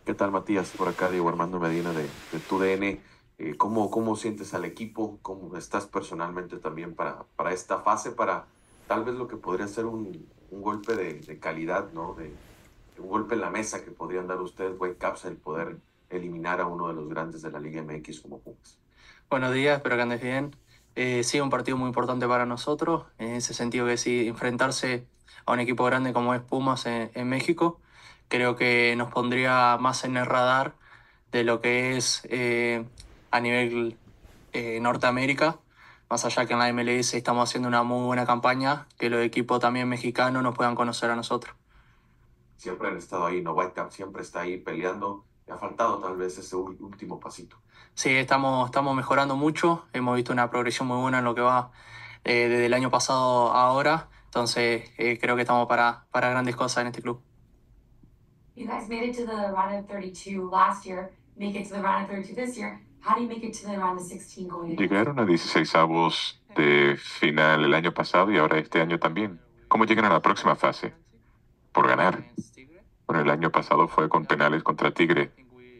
¿Qué tal, Matías? Por acá, Diego Armando Medina de TUDN. ¿Cómo sientes al equipo? ¿Cómo estás personalmente también para esta fase? Para tal vez lo que podría ser un golpe de calidad, ¿no? Un golpe en la mesa que podrían dar ustedes, Whitecaps, el poder eliminar a uno de los grandes de la Liga MX como Pumas. Buenos días, espero que andes bien. Sí, un partido muy importante para nosotros, en ese sentido que sí, enfrentarse a un equipo grande como es Pumas en México, creo que nos pondría más en el radar de lo que es a nivel Norteamérica, más allá que en la MLS estamos haciendo una muy buena campaña, que los equipos también mexicanos nos puedan conocer a nosotros. Siempre han estado ahí, ¿no? Whitecaps siempre está ahí peleando. Le ha faltado tal vez ese último pasito. Sí, estamos mejorando mucho, hemos visto una progresión muy buena en lo que va desde el año pasado a ahora, entonces creo que estamos para grandes cosas en este club. You guys made it to the round of 32 last year, make it to the round of 32 this year. How do you make it to the round of 16 going into next year? Llegaron a 16avos de final el año pasado y ahora este año también. ¿Cómo llegan a la próxima fase? Por ganar. Bueno, el año pasado fue con penales contra Tigre.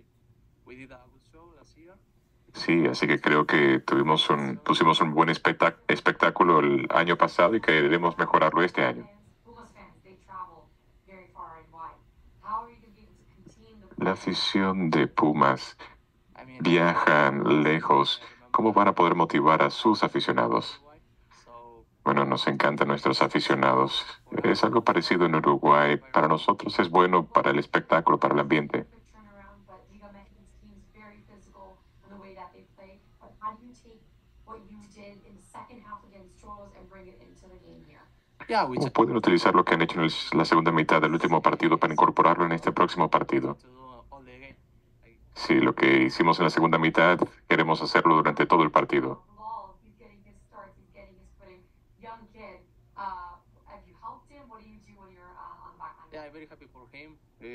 Sí, así que creo que pusimos un buen espectáculo el año pasado y que debemos mejorarlo este año. Pumas fans, they travel very far and wide. How are you going to be able to contain the La afición de Pumas viajan lejos. ¿Cómo van a poder motivar a sus aficionados? Bueno, nos encantan nuestros aficionados. Es algo parecido en Uruguay. Para nosotros es bueno para el espectáculo, para el ambiente. quick turnaround, but Liga Mexican's team's very physical in the way that they play. But how do you take what you did in the second half against Cholos and bring it into the game here? Yeah, ¿Cómo pueden utilizar lo que han hecho en la segunda mitad del último partido para incorporarlo en este próximo partido? Sí, lo que hicimos en la segunda mitad, queremos hacerlo durante todo el partido. Bilal, he's getting his starts, he's getting his footing. Young kid, have you helped him? What do you do when you're on the back line? Yeah, I'm very happy for him.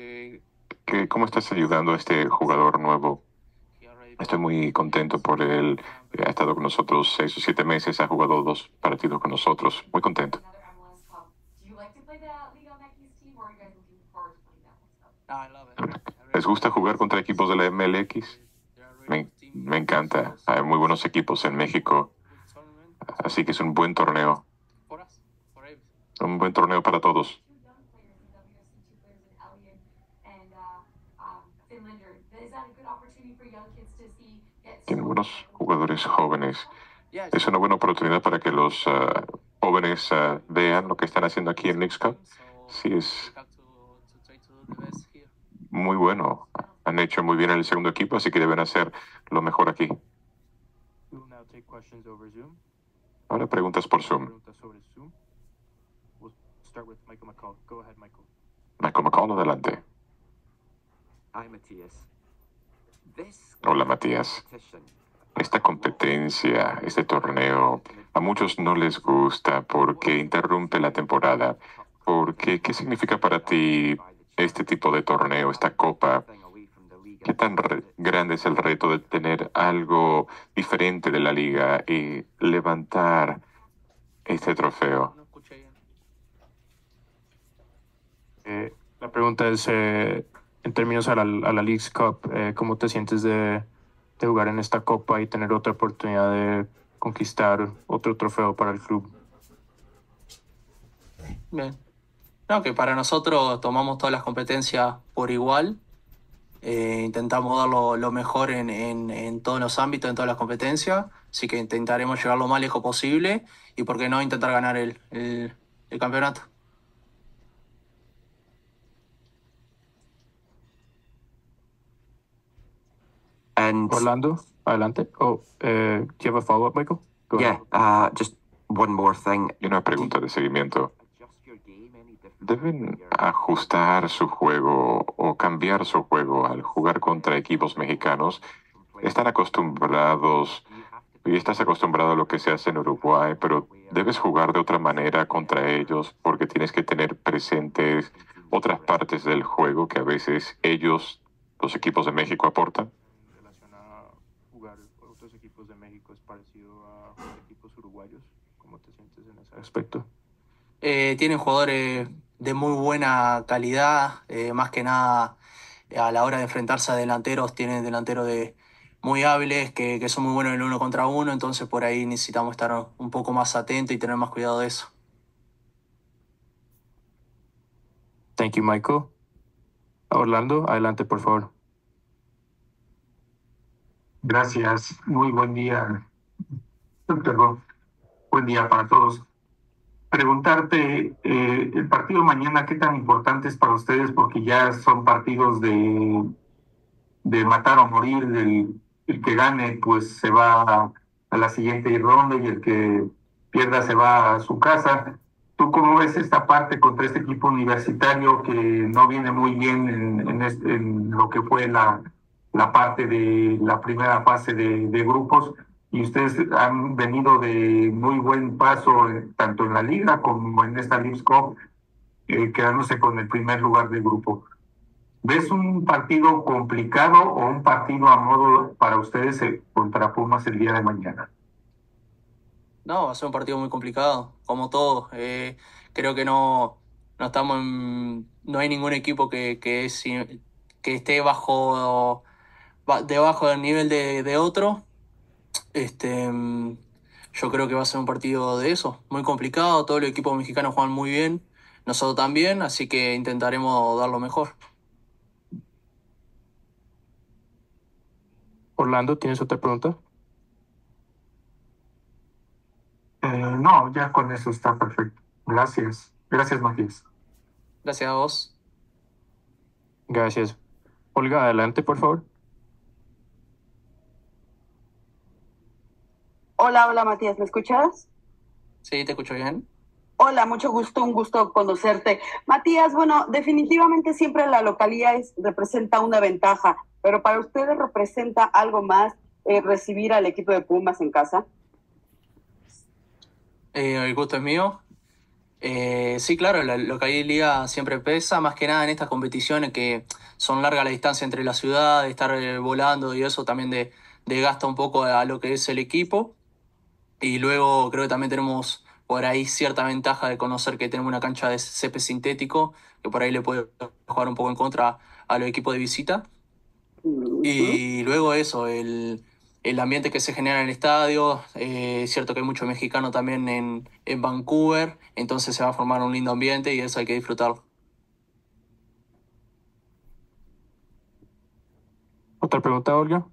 ¿Cómo estás ayudando a este jugador nuevo? Estoy muy contento por él. Ha estado con nosotros 6 o 7 meses, ha jugado 2 partidos con nosotros. Muy contento. Another MLS Cup. Do you like to play the Liga MX team, or are you guys looking forward to playing that next cup? I love it. ¿Les gusta jugar contra equipos de la MLX? Me encanta. Hay muy buenos equipos en México, así que es un buen torneo. For us, for everything. Un buen torneo para todos. Two young players in WSC, two players in Elliot and Finlander. Is that a good opportunity for young kids to see? Tienen buenos jugadores jóvenes. Yeah, Es una buena oportunidad para que los jóvenes vean lo que están haciendo aquí en Leagues Cup. Sí, es we have to try to do the best here. muy bueno. Han hecho muy bien en el segundo equipo, así que deben hacer lo mejor aquí. We will now take questions over Zoom. Ahora preguntas por Zoom. Preguntas sobre Zoom. We'll start with Michael McCall. Go ahead, Michael. Michael McCall, adelante. Hi, Matthias. This Hola, Matías. competition, Esta competencia, este torneo, a muchos no les gusta porque interrumpe la temporada. ¿Qué significa para ti este tipo de torneo, esta copa? ¿Qué tan grande es el reto de tener algo diferente de la liga y levantar este trofeo? No escuché bien. La pregunta es, en términos a la Leagues Cup, ¿cómo te sientes de jugar en esta copa y tener otra oportunidad de conquistar otro trofeo para el club? Bien. No, que para nosotros tomamos todas las competencias por igual. Intentamos dar lo mejor en todos los ámbitos, en todas las competencias. Así que intentaremos llegar lo más lejos posible y, por qué no, intentar ganar el campeonato. And Orlando, adelante. Oh, do you have a follow-up, Michael? Go yeah, ahead. just one more thing. Y una pregunta de seguimiento. Adjust your game any different ¿Deben ajustar su juego o cambiar su juego al jugar contra equipos mexicanos? Están acostumbrados y estás acostumbrado a lo que se hace en Uruguay, pero debes jugar de otra manera contra ellos porque tienes que tener presentes otras partes del juego que a veces ellos, los equipos de México, aportan. En relación a jugar por otros equipos de México, ¿es parecido a jugar equipos uruguayos? ¿Cómo te sientes en ese aspecto? Tienen jugadores de muy buena calidad, más que nada a la hora de enfrentarse a delanteros, tienen delanteros muy hábiles que son muy buenos en el uno contra uno, entonces por ahí necesitamos estar un poco más atentos y tener más cuidado de eso. Thank you, Michael. Orlando, adelante, por favor. Gracias. Muy buen día. Perdón. Buen día para todos. Preguntarte, el partido mañana, ¿qué tan importante es para ustedes? Porque ya son partidos de matar o morir. El que gane, pues se va a la siguiente ronda y el que pierda se va a su casa. ¿Tú cómo ves esta parte contra este equipo universitario que no viene muy bien en lo que fue la parte de la primera fase de grupos? Y ustedes han venido de muy buen paso, tanto en la liga como en esta Leagues Cup, quedándose con el primer lugar del grupo. ¿Ves un partido complicado o un partido a modo para ustedes contra Pumas el día de mañana? No, va a ser un partido muy complicado, como todos. Creo que no estamos no hay ningún equipo que esté debajo del nivel de otro. Yo creo que va a ser un partido de eso, muy complicado. Todos los equipos mexicanos juegan muy bien, nosotros también, así que intentaremos dar lo mejor. Orlando, ¿tienes otra pregunta? No, ya con eso está perfecto. Gracias. Gracias, Matías. Gracias a vos. Gracias. Olga, adelante, por favor. Hola, hola Matías, ¿me escuchas? Sí, te escucho bien. Hola, mucho gusto, un gusto conocerte. Matías, bueno, definitivamente siempre la localía representa una ventaja, pero para ustedes representa algo más recibir al equipo de Pumas en casa. El gusto es mío. Sí, claro, la localidad siempre pesa, más que nada en estas competiciones que son largas la distancia entre la ciudad, estar volando y eso también desgasta un poco a lo que es el equipo. Y luego creo que también tenemos por ahí cierta ventaja de conocer que tenemos una cancha de césped sintético, que por ahí le puede jugar un poco en contra a los equipos de visita. Y luego eso, el ambiente que se genera en el estadio, es cierto que hay mucho mexicano también en Vancouver, entonces se va a formar un lindo ambiente y eso hay que disfrutarlo. ¿Otra pregunta, Olga?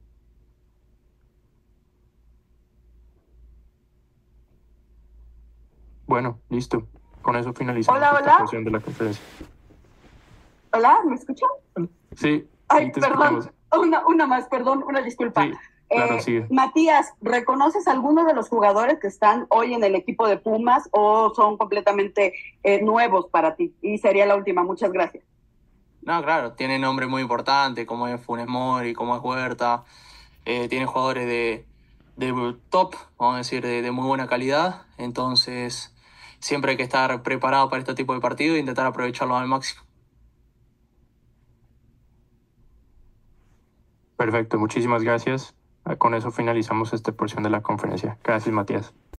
Bueno, listo. Con eso finalizamos Hola, esta hola. porción de la conferencia. Hola, ¿me escuchan? Sí, Ay, sí te perdón, escuchamos. una más, perdón, una disculpa. Sí, claro, sigue. Matías, ¿reconoces alguno de los jugadores que están hoy en el equipo de Pumas o son completamente nuevos para ti? Y sería la última, muchas gracias. No, claro, tiene nombres muy importantes como es Funes Mori, como es Huerta, tiene jugadores de top, vamos a decir, de muy buena calidad, entonces siempre hay que estar preparado para este tipo de partido e intentar aprovecharlo al máximo. Perfecto, muchísimas gracias. Con eso finalizamos esta porción de la conferencia. Gracias, Matías.